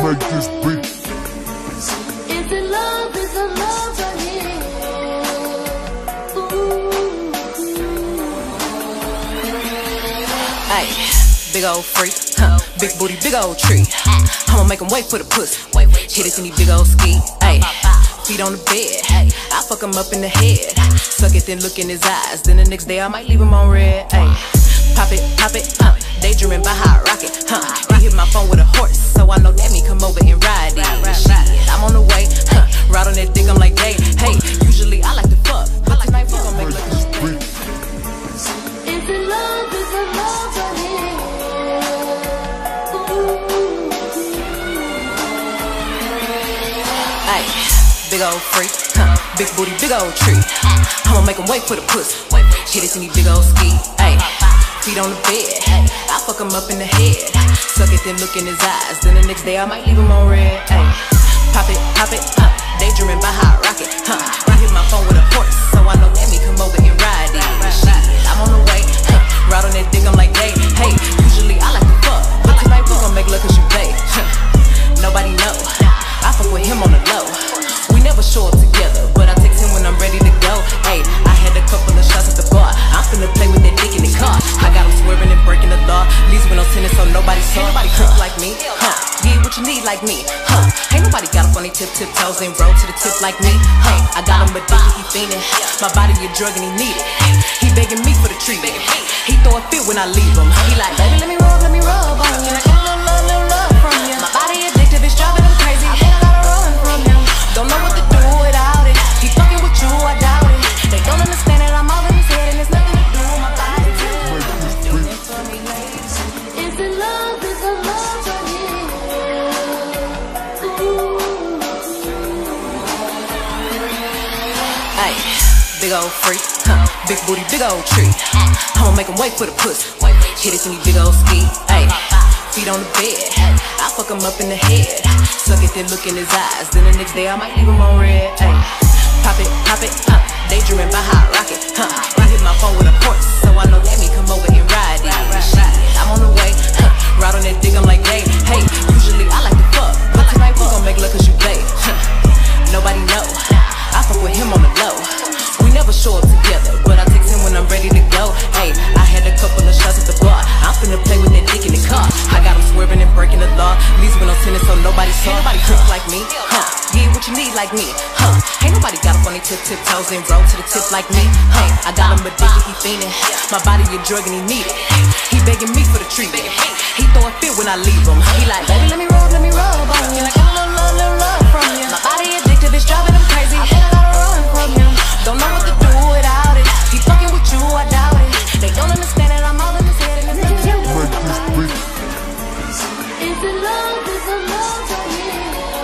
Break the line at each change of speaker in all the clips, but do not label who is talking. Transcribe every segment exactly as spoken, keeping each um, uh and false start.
make this beat.
Is it love? Is it love right here?
Ay, big old freak, huh? Big booty, big old tree. I'ma make him wait for the pussy. Hit it in these big old ski. Ay, feet on the bed. I fuck him up in the head. Suck it, then look in his eyes. Then the next day I might leave him on red. Ay, pop it, pop it, huh? Daydreaming by how I rock it, huh? He hit my phone with a horse, so I know that me come over and ride it. Shit, I'm on the way, huh? Ride on that dick, I'm like, hey, hey. Usually I like to fuck, but tonight we gon' make like a spree.
Is it love? Is it love right here?
Ay, big old freak, huh? Big booty, big old tree. I'ma make him wait for the pussy. Hit it in these big old ski. Ay, feet on the bed. I fuck him up in the head. Suck it, then look in his eyes. Then the next day I might leave him on red. Ay, pop it, pop it, huh? Daydreaming by how I rock it, huh? I hit my phone with a horse, so I know that me come over and ride it. Shit, I'm on the way, huh? Ride on that dick, I'm like, hey, hey. Usually I like to fuck, but tonight we gon' make love cause you play. Nobody know, I fuck with him on the low. We never show up together, but I text him when I'm ready to go. Hey, I had a couple of shots at the bar. I'm finna play with that dick in the car. I got him swerving and breaking the law. Leaves with no tennis, so nobody saw. Ain't nobody cook like me, huh? Yeah, what you need like me, huh? Ain't nobody got a funny tip, tip toes and roll to the tip like me, huh? I got him addicted, he fiending. My body a drug and he need it. He begging me for the treatment. He throw a fit when I leave him. He like, baby, let me rub, let me rub on you. Like, a little love, little love from you. My body addictive, it's driving him crazy. I think I gotta run from him. Don't know what to do without it. He fucking with you, I doubt it. They don't understand it, I'm all in his head and it's nothing to do with my body.
Is it love? Is it love right here?
Ay, big old freak, huh? Big booty, big old tree. I'ma make him wait for the pussy. Hit it in these big old ski. Ay, feet on the bed. I fuck him up in the head. Suck it, then look in his eyes. Then the next day I might leave him on red. Ay, pop it, pop it, huh? Daydreaming by how I rock it, huh? I hit my phone with a horse, so I know that me come over and ride it. Shit, I'm on the way, huh? Ride on that dick, I'm like, hey, hey. Usually I like to fuck, but tonight we gon' make love cause you play. Nobody know, I fuck with him on the low. We never show up together, but I text him when I'm ready to go. Hey, I had a couple of shots at the bar. I'm finna play with that dick in the car. I got him swerving and breaking the law. Leaves with no tennis, so nobody saw. Ain't nobody cook like me, huh? Yeah, what you need like me, huh? Ain't nobody got a funny tip, tip toes and roll to the tip like me, huh? I got him addicted, he fiending. My body a drug and he need it. He begging me for the treatment. He throw a fit when I leave him. He like, baby, let me rub, let me rub on you. Like, a little love, little love from you. My body addictive, it's driving him crazy. I think I gotta run from him. Don't know what to do without it. He fucking with you, I doubt it. They don't understand it, I'm all in his head and it's nothing to do with my body.
Is it love? Is it love right here?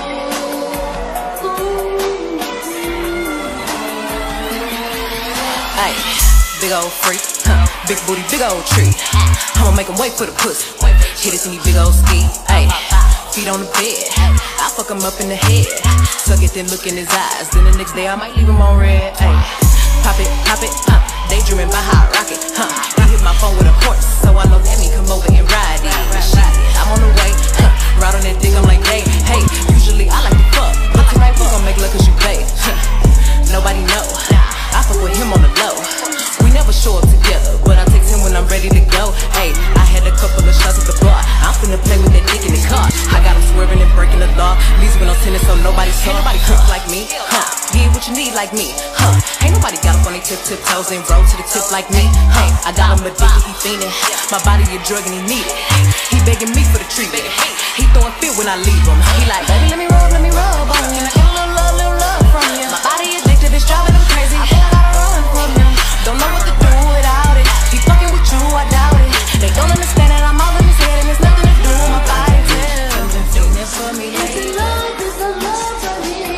Ay, big old freak, huh? Big booty, big old tree. I'ma make him wait for the pussy. Hit it in these big old ski. Ay, feet on the bed. I fuck him up in the head. Suck it, then look in his eyes. Then the next day I might leave him on red. Ay, pop it, pop it, huh? Daydreaming by how I rock it, huh? I hit my phone with a horse, so I know that me come over and ride it. Shit, I'm on the way, huh? Ride on that dick, I'm like, hey, hey. Usually I like to fuck, but tonight we gon' make love cause you play. Nobody know, I fuck with him on the low. We never show up together, but I text him when I'm ready to go. Hey, I had a couple of shots at the bar. I'm finna play with that dick in the car. I got him swerving and breaking the law. Leaves with no tennis, so nobody saw. Ain't nobody cook like me, huh? Yeah, what you need like me, huh? Ain't nobody got a funny tip, tip toes and roll to the tip like me, huh? I got him addicted, he fiending. My body a drug and he need it. He begging me for the treatment. He throw a fit when I leave him. He like, baby, let me rub, let me rub on you. Like, a little love, little love from you. My body addictive, it's driving him crazy. I think I gotta run from him. Don't know what to do without it. He fucking with you, I doubt it. They don't understand it, I'm all in his head and it's nothing to do with my body. For me,
Is it love? Is it love right here?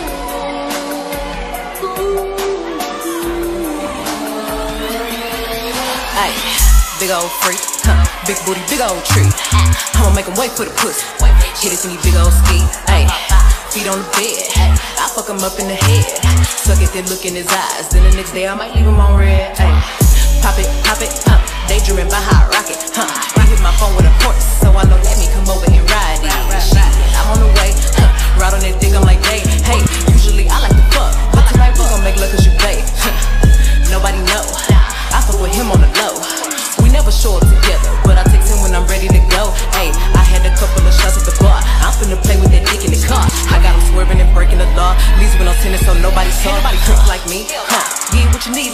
Ay, big old freak, huh? Big booty, big old tree. I'ma make him wait for the pussy. Hit it in these big old ski. Ay, feet on the bed. I fuck him up in the head. Suck it, then look in his eyes. Then the next day I might leave him on red. Ay, pop it, pop it, huh? Daydreaming by how I rock it, huh? I hit my phone with a horse, so I know that me come over and ride it. Shit, I'm on the way.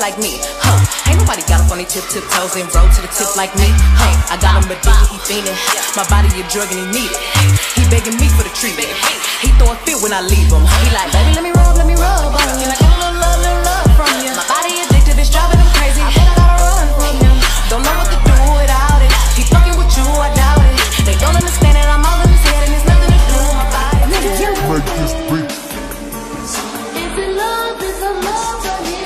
like me, huh? Ain't nobody got up on they tip, tip toes and roll to the tip like me, huh? I got him addicted, he fiendin'. My body a drug and he need it. He begging me for the treatment. He throw a fit when I leave him. He like, baby, let me rub, let me rub on you. Like, a little love, little love from you. My body addicted, it's driving him crazy. I think I gotta run from him. Don't know what to do without it. He fucking with you, I doubt it. They don't understand it, I'm all in his head and it's nothing to do with my body.
Make this beat.
Is it love? Is it love for you?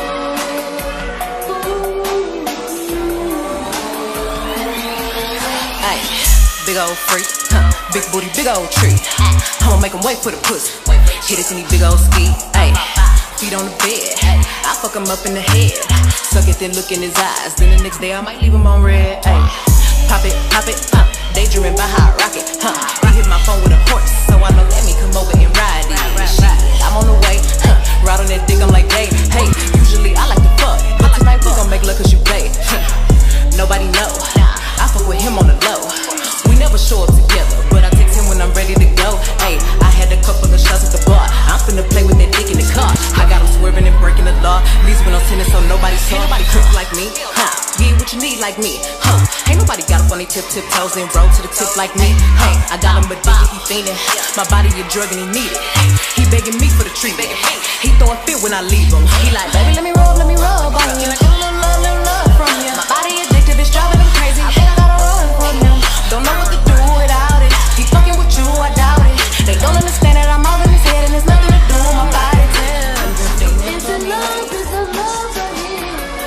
Ay, big old freak, huh? Big booty, big old tree. I'ma make him wait for the pussy. Hit it in these big old ski. Ay, feet on the bed. I fuck him up in the head. Suck it, then look in his eyes. Then the next day I might leave him on red. Ay, pop it, pop it, huh? Daydreaming by how I rock it, huh? I hit my phone with a horse, so I know let me come over and ride it. Shit, I'm on the way, huh? Ride on that dick, I'm like, hey, hey. Usually I like to fuck, but tonight we gon' make love cause you play. Nobody know, I fuck with him on the low. We never show up together, but I text him when I'm ready to go. Hey, I had a couple of shots at the bar. I'm finna play with that dick in the car. I got him swerving and breaking the law. Least when I'm sitting so nobody saw. Ain't nobody crook like me, huh? Get what you need like me, huh? Ain't nobody got up on they tip, tip toes and roll to the tip like me, hey. I got him addicted, he fiendin'. My body a drug and he need it. He begging me for the treatment. He throw a fit when I leave him. He like, baby, let me rub, let me rub on you. Like, a little love, little love from you. My body addicted, it's driving him crazy. I think I gotta run from him. Don't know what to do without it. He fucking with you, I doubt it. They don't understand that I'm all in his head and there's nothing to do with my body.
Is it love? Is it love for you?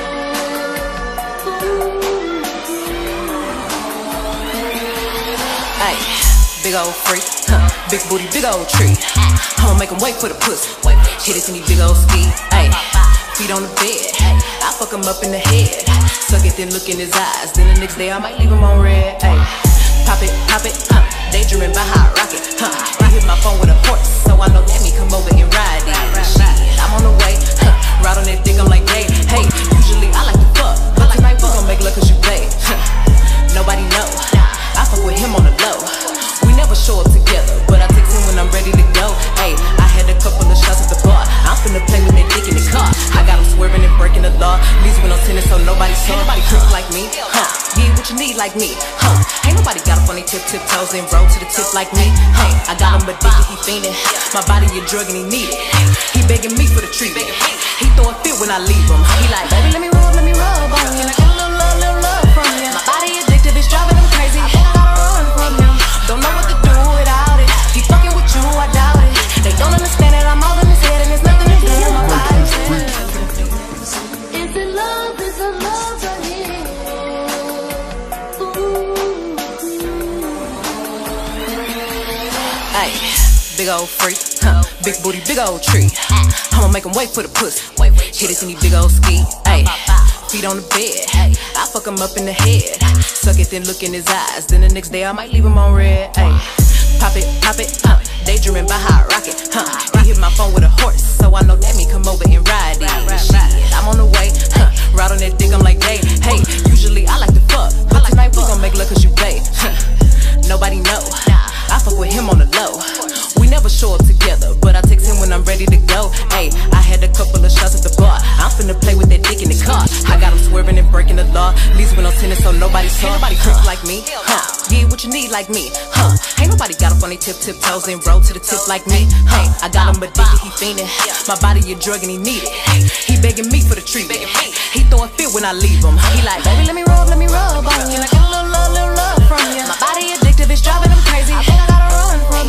Ay, big old freak, huh? Big booty, big old tree. I'ma make him wait for the pussy. Hit it in these big old ski. Ay, feet on the bed. I fuck him up in the head. Suck it, then look in his eyes. Then the next day I might leave him on red. Ay, pop it, pop it, huh? Daydreaming by how I rock it, huh? I hit my phone with a horse, so I know let me come over and ride it. Shit, I'm on the way, huh? Ride on that dick, I'm like, hey, hey. Usually I like to fuck, but tonight we gon' make love cause you play. Nobody know, I fuck with him on the low. We never show up together, but I text him when I'm ready to go. Hey, I had a couple of shots at the bar. I'm finna play with that dick in the car. I got him swerving and breaking the law. Least when I'm sitting so nobody saw. Ain't nobody crook like me, huh? Get what you need like me, huh? Ain't nobody got up on they tip, tip toes and roll to the tip like me, hey. I got him addicted, he fiendin'. My body a drug and he need it. He begging me for the treatment. He throw a fit when I leave him. He like, baby, let me rub, let me rub on you. Like, a little love, little love from you. My body addicted, it's driving him crazy. I think I gotta run from him. Don't know what to do without it. He fucking with you, I doubt it. They don't understand that I'm all in his head and there's nothing to do with my body.
Is it love? Is it love for you?
Ay, big old freak, huh? Big booty, big old tree. I'ma make him wait for the pussy. Hit it in these big old ski. Ay, feet on the bed. I fuck him up in the head. Suck it, then look in his eyes. Then the next day I might leave him on red. Ay, pop it, pop it, huh? Daydreaming by how I rock it, huh? He hit my phone with a horse, so I know let me come over and ride it. Shit, I'm on the way, huh? Ride on that dick, I'm like, hey, hey. Usually I like to fuck, but tonight we gon' make love cause you play. Nobody know, I fuck with him on the low. We never show up together, but I text him when I'm ready to go. Ay, I had a couple of shots at the bar. I'm finna play with that dick in the car. I got him swerving and breaking the law. Least when I'm sitting so nobody saw. Ain't nobody crook like me, huh? Get what you need like me, huh? Ain't nobody got up on they tip, tip toes and roll to the tip like me, hey. I got him addicted, he fiendin'. My body a drug and he need it. He begging me for the treatment. He throw a fit when I leave him. He like, baby, let me rub, let me rub on you. Like, a little love, little love from you. My body addictive, it's driving him crazy. I think I gotta run from